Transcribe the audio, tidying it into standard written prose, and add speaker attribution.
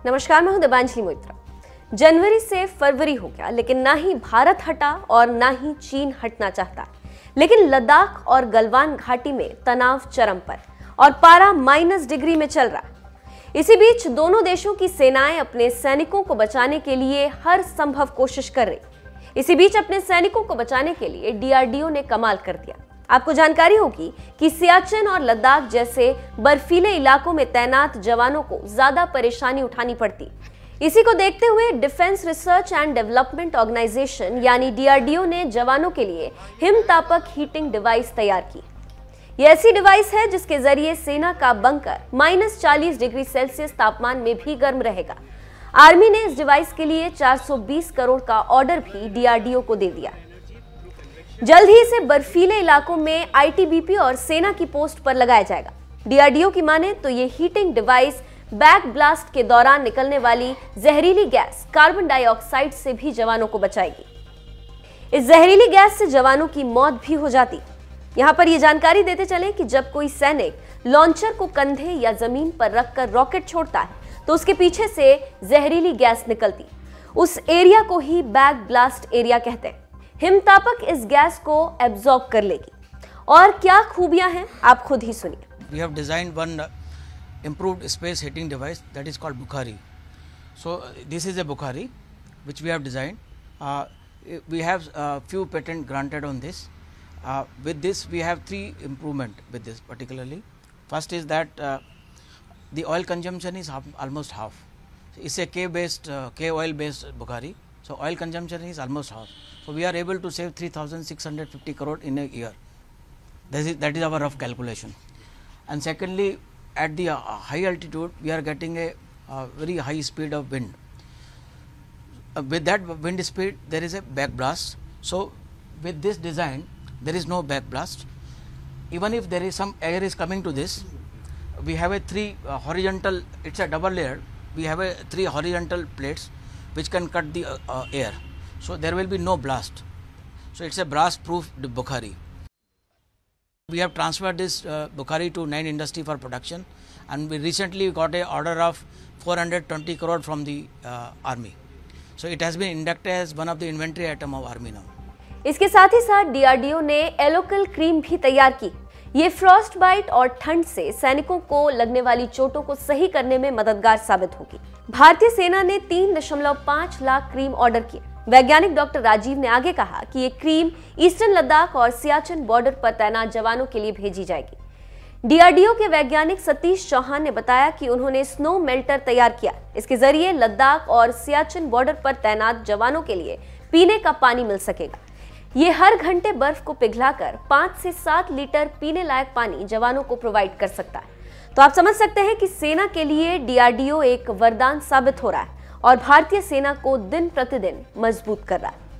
Speaker 1: नमस्कार, मैं हूं दिबांजलि मोइत्रा। जनवरी से फरवरी हो गया, लेकिन ना ही भारत हटा और ना ही चीन हटना चाहता। लेकिन लद्दाख और गलवान घाटी में तनाव चरम पर और पारा -डिग्री में चल रहा। इसी बीच दोनों देशों की सेनाएं अपने सैनिकों को बचाने के लिए हर संभव कोशिश कर रही। इसी बीच अपने सैनिकों को बचाने के लिए डीआरडीओ ने कमाल कर दिया। आपको जानकारी होगी कि सियाचिन और लद्दाख जैसे बर्फीले इलाकों में तैनात जवानों को ज्यादा परेशानी उठानी पड़ती। इसी को देखते हुए defence research and development organisation यानी डीआरडीओ ने जवानों के लिए हिमतापक हीटिंग डिवाइस तैयार की। यह ऐसी डिवाइस है जिसके जरिए सेना का बंकर -40 डिग्री सेल्सियस तापमान में भी गर्म रहेगा। आर्मी ने इस डिवाइस के लिए 420 करोड़ का ऑर्डर भी डीआरडीओ को दे दिया। जल्द ही इसे बर्फीले इलाकों में आईटीबीपी और सेना की पोस्ट पर लगाया जाएगा। डीआरडीओ की माने तो ये हीटिंग डिवाइस बैक ब्लास्ट के दौरान निकलने वाली जहरीली गैस कार्बन डाइऑक्साइड से भी जवानों को बचाएगी। इस जहरीली गैस से जवानों की मौत भी हो जाती। यहां पर यह जानकारी देते चले कि जब कोई सैनिक लॉन्चर को कंधे या जमीन पर रखकर रॉकेट छोड़ता है तो उसके पीछे से जहरीली गैस निकलती। उस एरिया को ही बैक ब्लास्ट एरिया कहते हैं। हिमतापक इस गैस को एब्जॉर्ब कर लेगी। और क्या खूबियां हैं आप खुद ही सुनिए।
Speaker 2: We have designed one improved space heating device that is called Bukhari. So this is a Bukhari which we have designed. We have few patent granted on this. With this we have 3 improvement with this particularly. First is that the oil consumption is almost half. It's a K oil based Bukhari. So oil consumption is almost half. So we are able to save 3,650 crore in a year. That is our rough calculation. And secondly, at the high altitude, we are getting a very high speed of wind. With that wind speed, there is a back blast. So with this design, there is no back blast. Even if there is some air is coming to this, we have a 3 horizontal. It's a double layer. We have a 3 horizontal plates which can cut the air. So there will be no blast. So it's a blast proof Bukhari. We have transferred this Bukhari to 9 Industry for production, and we recently got a order of 420 crore from the army. So it has been inducted as one of the inventory item of army now.
Speaker 1: इसके साथ ही साथ DRDO ने एलोकल cream भी तैयार की। ये Frost bite और ठंड से सैनिकों को लगने वाली चोटों को सही करने में मददगार साबित होगी। भारतीय सेना ने 3.5 लाख क्रीम ऑर्डर किए। वैज्ञानिक डॉक्टर राजीव ने आगे कहा कि ये क्रीम ईस्टर्न लद्दाख और सियाचिन बॉर्डर पर तैनात जवानों के लिए भेजी जाएगी। डीआरडीओ के वैज्ञानिक सतीश चौहान ने बताया कि उन्होंने स्नो मेल्टर तैयार किया। इसके जरिए लद्दाख और सियाचिन बॉर्डर पर तैनात जवानों के लिए पीने का पानी मिल सकेगा। ये हर घंटे बर्फ को पिघलाकर 5 से 7 लीटर पीने लायक पानी जवानों को प्रोवाइड कर सकता है। तो आप समझ सकते हैं कि सेना के लिए डीआरडीओ एक वरदान साबित हो रहा है और भारतीय सेना को दिन प्रतिदिन मजबूत कर रहा है।